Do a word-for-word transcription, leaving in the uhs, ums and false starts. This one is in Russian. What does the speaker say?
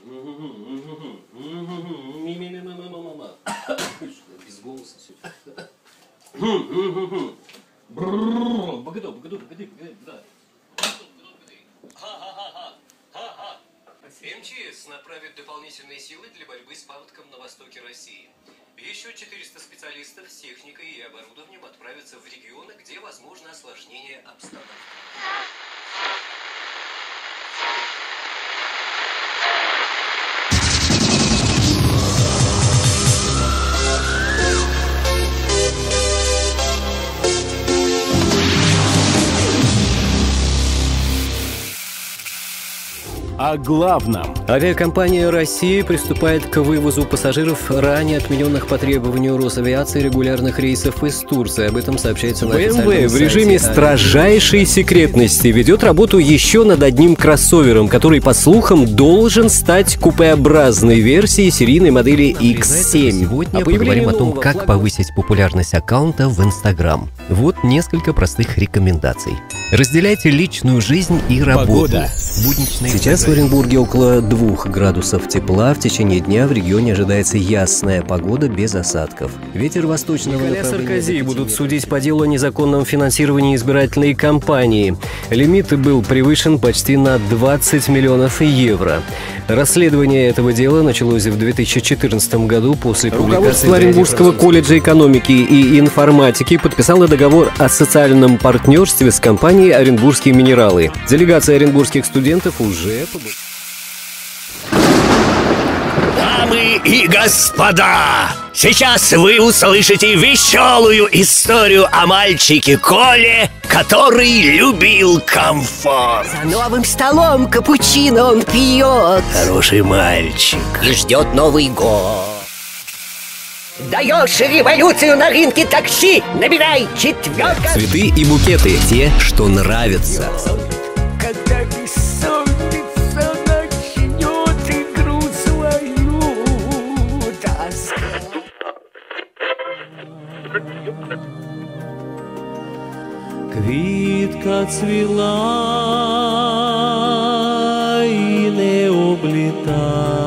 Без голоса все. Богоду, богоду, богоду, да. эм че эс направит дополнительные силы для борьбы с паводком на востоке России. Еще четыреста специалистов с техникой и оборудованием отправятся в регионы, где возможно осложнение обстановки. О главном. Авиакомпания «Россия» приступает к вывозу пассажиров, ранее отмененных по требованию Росавиации регулярных рейсов из Турции. Об этом сообщается на официальном сайте. бэ эм вэ в режиме строжайшей секретности ведет работу еще над одним кроссовером, который, по слухам, должен стать купеобразной версией серийной модели икс семь. Сегодня поговорим о том, как повысить популярность аккаунта в Инстаграм. Вот несколько простых рекомендаций. Разделяйте личную жизнь и работу. Погода. Будничные. Сейчас в Оренбурге около двух градусов тепла. В течение дня в регионе ожидается ясная погода без осадков. Ветер восточного направления. Николя Саркози будут судить по делу о незаконном финансировании избирательной кампании. Лимит был превышен почти на двадцать миллионов евро. Расследование этого дела началось в две тысячи четырнадцатом году после публикации. Руководство Оренбургского колледжа экономики и информатики подписало договор о социальном партнерстве с компанией «Оренбургские минералы». Делегация оренбургских студентов уже... Дамы и господа, сейчас вы услышите веселую историю о мальчике Коле, который любил комфорт. За новым столом капучино он пьет. Хороший мальчик. И ждет Новый год. Даешь революцию на рынке такси? Набирай четверка. Цветы и букеты. Те, что нравятся. Когда бессонница начнет игру свою, тоска. Квітка цвіла і не облітала.